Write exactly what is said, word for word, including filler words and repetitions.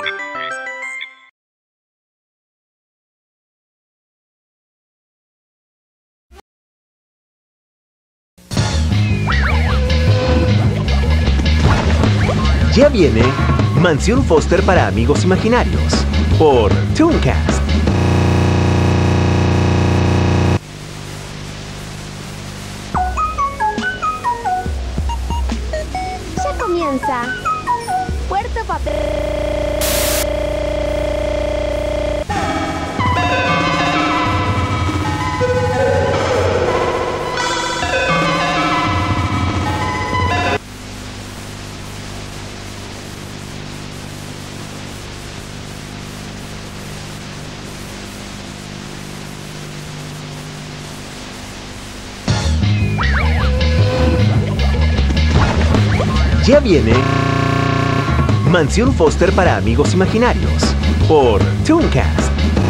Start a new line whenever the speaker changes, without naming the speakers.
Ya viene Mansión Foster para amigos imaginarios por Tooncast.
Ya comienza Puerto Papel.
Ya viene Mansión Foster para amigos imaginarios por Tooncast.